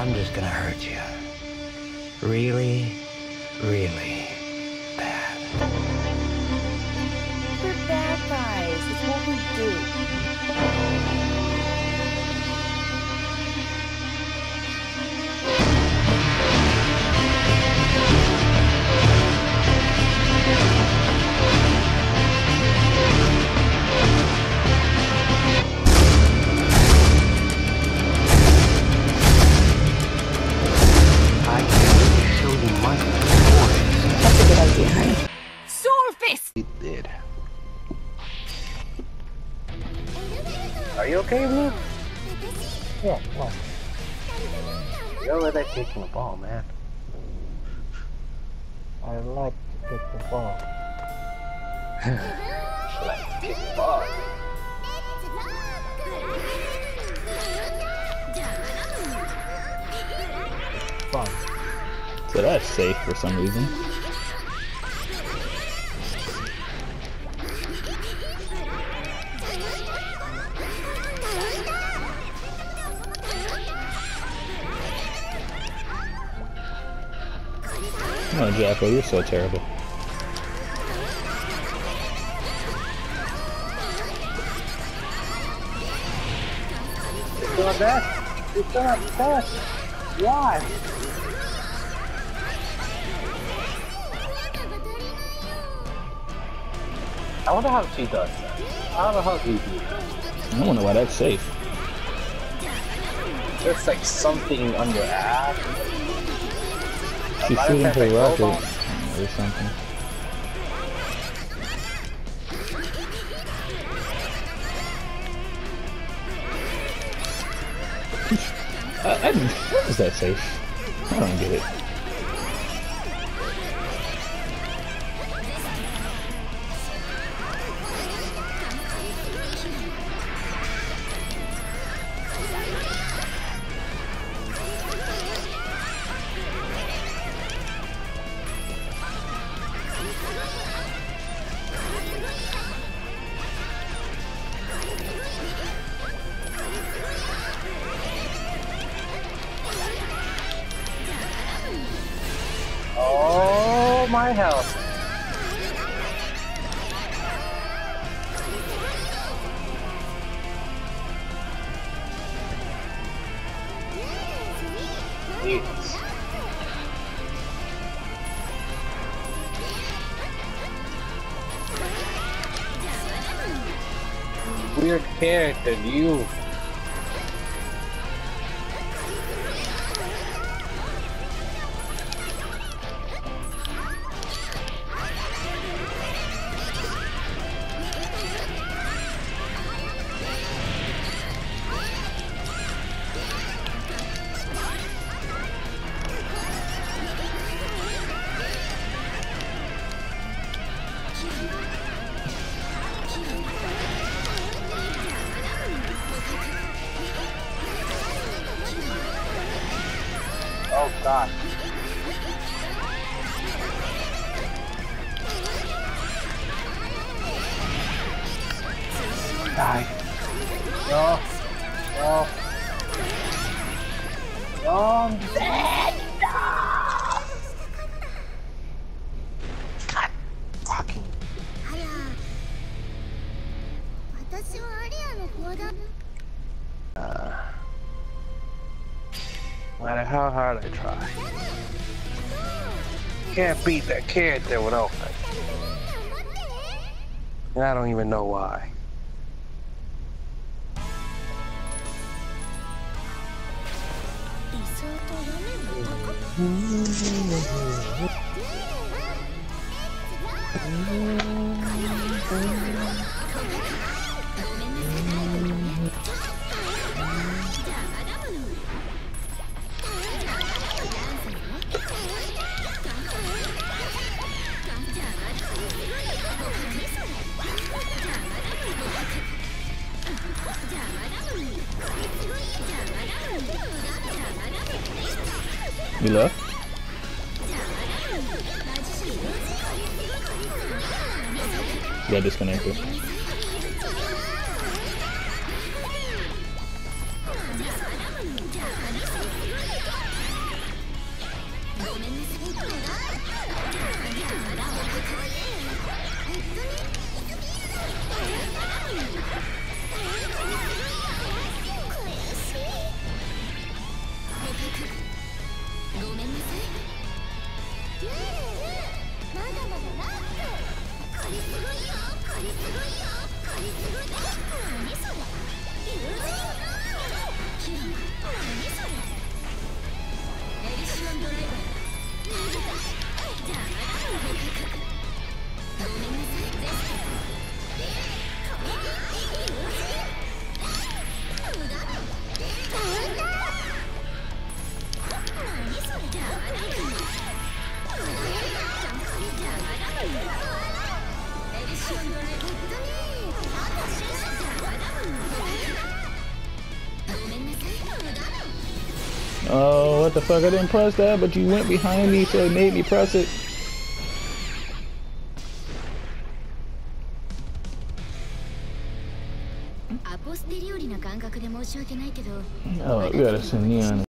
I'm just gonna hurt you. Really, really bad. We're bad guys. It's what we do. I can't really show you much before. That's a good idea, honey. Swordfist! He did. Are you okay, Blue? Yeah, what? You're over there kicking the ball, man. I like to kick the ball. Like to kick the ball. Fun. So that's safe for some reason. Oh, Jacko, you're so terrible. You're still not dead? You're still not dead? Why? I wonder how she does that. I don't know how she do that. I wonder why that's safe. There's like something on your ass. She's shooting her rocket or something. How is that safe? I don't get it. Oh, my health. Jesus. Weird character, you. Oh God. Die. No. No. No, I'm dead. No. God fucking. No matter how hard I try, can't beat that character without me. And I don't even know why. You left? Got disconnected. Oh, what the fuck? I didn't press that, but you went behind me, so it made me press it. Oh, we gotta send Neon.